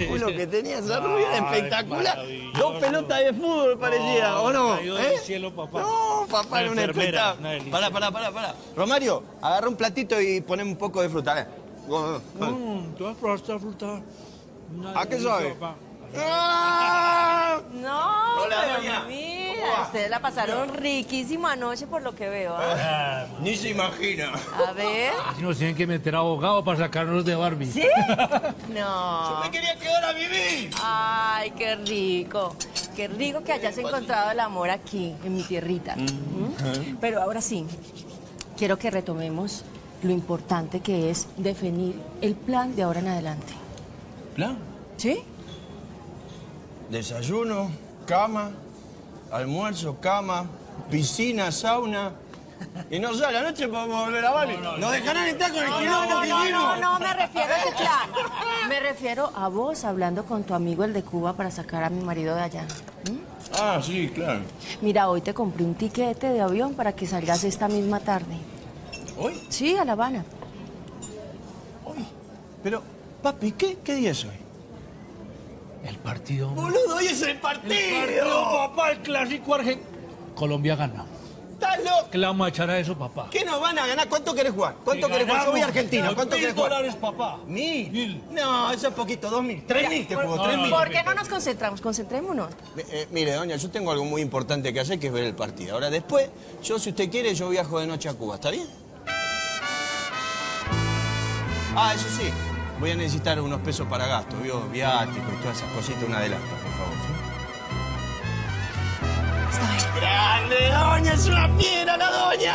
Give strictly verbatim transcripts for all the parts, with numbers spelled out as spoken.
culo que tenía esa rubia espectacular. Dos pelotas de fútbol parecía, no, ¿o no? cayó ¿Eh? del cielo, papá. No, papá, Una era un enfermera, espectáculo. una delicia. Pará, pará, pará, pará. Romario, agarra un platito y poneme un poco de fruta. eh. Mmm, ¿tú has probado esta fruta? Una ¿A qué delicia, sabe? papá. ¡Ah! No, Hola, pero doña. mira, ustedes la pasaron riquísimo anoche por lo que veo. ¿Ah? Ni se imagina. A ver. Si nos tienen que meter abogado para sacarnos de Barbie. ¿Sí? No. Me quería quedar a vivir. Ay, qué rico. Qué rico que hayas encontrado el amor aquí, en mi tierrita. ¿Mm? Pero ahora sí, quiero que retomemos lo importante que es definir el plan de ahora en adelante. ¿Plan? ¿Sí? Desayuno, cama, almuerzo, cama, piscina, sauna. Y no sé, a la noche podemos volver a Bali. No, ¿Nos dejarán entrar con el No, quilombo no, que no, hicimos? no, no me refiero a ese plan. Me refiero a vos hablando con tu amigo el de Cuba para sacar a mi marido de allá. ¿Mm? Ah, sí, claro. Mira, hoy te compré un tiquete de avión para que salgas esta misma tarde. ¿Hoy? Sí, a La Habana. Hoy. Pero, papi, ¿qué, qué día es hoy? El partido. Boludo, hoy es el partido. El partido, papá, el clásico argentino. Colombia gana. ¿Estás loco? ¿Qué le vamos a echar a eso, papá? ¿Qué nos van a ganar? ¿Cuánto querés jugar? ¿Cuánto Que querés jugar? Yo voy a ganamos. Argentina. ¿Cuánto Mil querés jugar? dólares, papá. ¿Mil? Mil. No, eso es poquito. ¿Dos mil? ¿Tres mil te juego? no, ¿Tres no, mil? ¿Por qué no nos concentramos? Concentrémonos. Eh, eh, mire, doña, yo tengo algo muy importante que hacer, que es ver el partido. Ahora, después, yo, si usted quiere, yo viajo de noche a Cuba. ¿Está bien? Ah, eso sí. Voy a necesitar unos pesos para gasto, ¿vio? Viáticos, todas esas cositas, una adelanta, por favor, ¿sí? ¡Grande, doña! ¡Es una fiera la doña!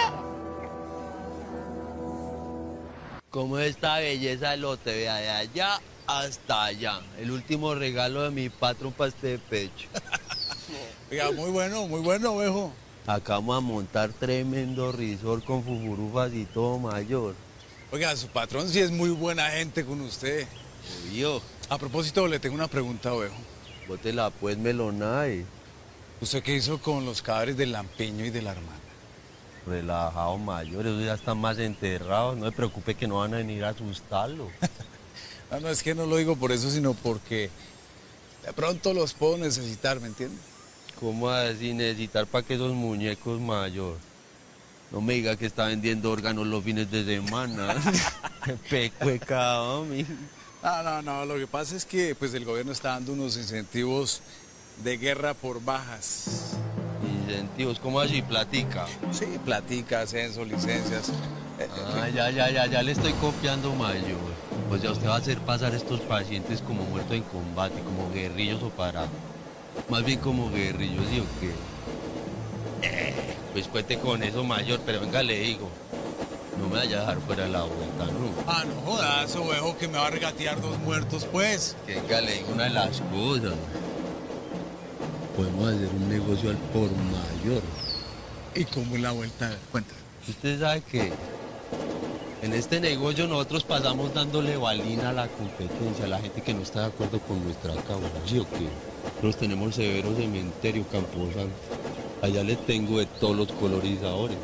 Como esta belleza lo te vea de allá hasta allá. El último regalo de mi patrón para este pecho. Oiga, muy bueno, muy bueno, viejo. Acá vamos a montar tremendo resort con fufurufas y todo mayor. Oiga, su patrón sí es muy buena gente con usted. Obvio. A propósito, le tengo una pregunta, viejo. Bótela pues, melonae. ¿Usted qué hizo con los cadáveres del Lampiño y de la hermana? Relajado mayor, esos ya están más enterrados. No se preocupe que no van a venir a asustarlo. No, no, es que no lo digo por eso, sino porque de pronto los puedo necesitar, ¿me entiende? ¿Cómo así necesitar para que esos muñecos mayor? No me diga que está vendiendo órganos los fines de semana. Pecueca, homie. No, no, no, lo que pasa es que pues el gobierno está dando unos incentivos de guerra por bajas. Incentivos, ¿cómo así? Platica. Sí, platica, ascenso, licencias. Eh, Ah, ya, ya, ya, ya le estoy copiando mayor. O sea, usted va a hacer pasar a estos pacientes como muertos en combate, como guerrillos o parados. Más bien como guerrillos, ¿sí o qué? Eh, pues cuente con eso mayor, pero venga, le digo. No me vaya a dejar fuera de la vuelta, ¿no? Ah, no jodas, eso, viejo, que me va a regatear dos muertos, pues. Que venga, le digo una de las cosas. Podemos hacer un negocio al por mayor. ¿Y cómo es la vuelta? Cuenta. Usted sabe que en este negocio nosotros pasamos dándole balina a la competencia, a la gente que no está de acuerdo con nuestra causa, ¿sí o qué? Nosotros tenemos severo cementerio, Camposanto. Allá le tengo de todos los colorizadores.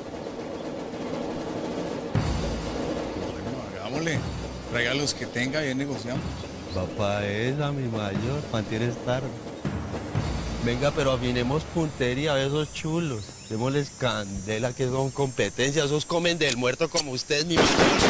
Bueno, hagámosle. Traiga los que tenga y ahí negociamos. Va pa' esa, mi mayor, mantienes tarde. Venga, pero afinemos puntería a esos chulos. Démosles candela, que son competencias. Esos comen del muerto como ustedes, mi mayor.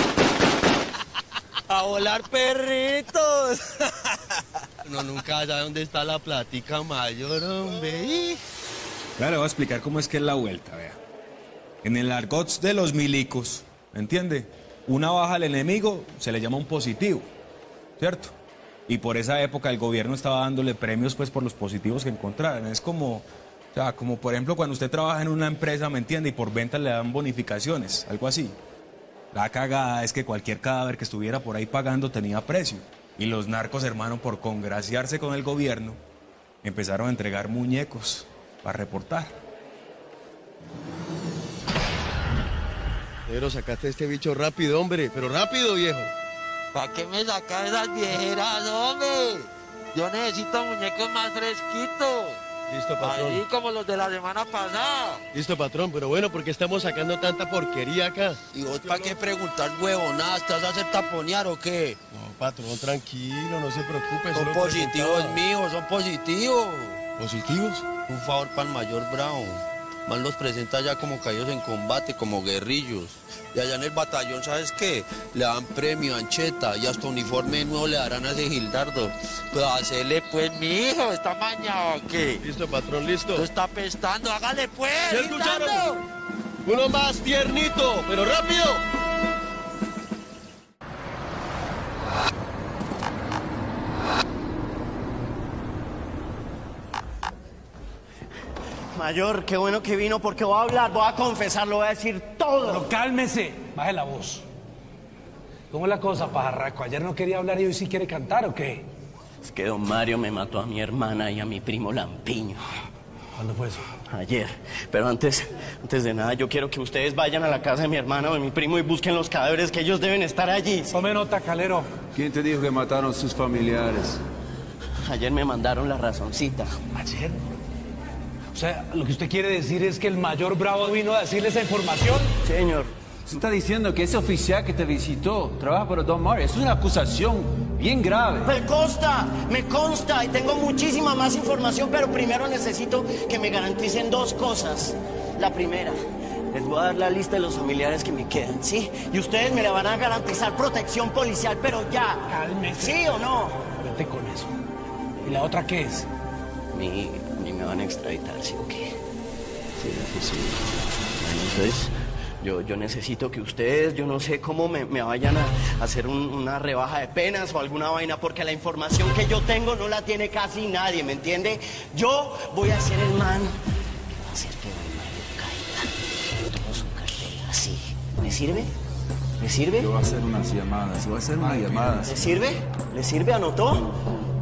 ¡A volar, perritos! Uno nunca sabe dónde está la platica mayor, hombre. Claro, le voy a explicar cómo es que es la vuelta, vea. En el argot de los milicos, ¿me entiende? Una baja al enemigo se le llama un positivo, ¿cierto? Y por esa época el gobierno estaba dándole premios pues por los positivos que encontraran. Es como, o sea, como por ejemplo cuando usted trabaja en una empresa, ¿me entiende? Y por ventas le dan bonificaciones, algo así. La cagada es que cualquier cadáver que estuviera por ahí pagando tenía precio. Y los narcos, hermano, por congraciarse con el gobierno, empezaron a entregar muñecos para reportar. Pero sacaste este bicho rápido, hombre, pero rápido, viejo. ¿Para qué me sacas esas viejeras, hombre? Yo necesito muñecos más fresquitos. Listo, patrón. Así como los de la semana pasada. Listo, patrón, pero bueno, ¿por qué estamos sacando tanta porquería acá? ¿Y vos para qué preguntar huevonadas? ¿Te vas a hacer taponear o qué? No, patrón, tranquilo, no se preocupe. Son solo positivos, preguntaba. mijo, son positivos. ¿Positivos? Un favor para el mayor Brown. Man los presenta ya como caídos en combate, como guerrillos. Y allá en el batallón, ¿sabes qué? Le dan premio, ancheta y hasta uniforme nuevo le darán a ese Gildardo. Pues hacerle pues, mijo, ¿está mañado o qué? Listo, patrón, listo. Esto está apestando, hágale pues, ¿Ya Gildardo. escucharon? Uno más tiernito, pero rápido. Mayor, qué bueno que vino porque voy a hablar, voy a confesar, lo voy a decir todo. Pero cálmese, baje la voz. ¿Cómo es la cosa, pajarraco? Ayer no quería hablar y hoy sí quiere cantar, ¿o qué? Es que don Mario me mató a mi hermana y a mi primo Lampiño. ¿Cuándo fue eso? Ayer. Pero antes, antes de nada, yo quiero que ustedes vayan a la casa de mi hermana o de mi primo y busquen los cadáveres, que ellos deben estar allí. Tome nota, Calero. ¿Quién te dijo que mataron sus familiares? Ayer me mandaron la razoncita. ¿Ayer? O sea, lo que usted quiere decir es que el mayor Bravo vino a decirle esa información. Señor. Se está diciendo que ese oficial que te visitó trabaja para Don Mario. Es una acusación bien grave. Me consta, me consta y tengo muchísima más información, pero primero necesito que me garanticen dos cosas. La primera, les voy a dar la lista de los familiares que me quedan, ¿sí? Y ustedes me le van a garantizar protección policial, pero ya. Cálmese. ¿Sí o no? Vete con eso. ¿Y la otra qué es? Ni, ni me van a extraditar, ¿sí o qué? Sí, sí, sí. Bueno, entonces, yo, yo necesito que ustedes, yo no sé cómo me, me vayan a hacer un- una rebaja de penas o alguna vaina, porque la información que yo tengo no la tiene casi nadie, ¿me entiende? Yo voy a ser el man que va a hacer que Don Mario caiga. Todo su cartel, así. ¿Le sirve? ¿Le sirve? Yo voy a hacer unas llamadas, voy a hacer unas llamadas. ¿Le sirve? ¿Le sirve? ¿Anotó?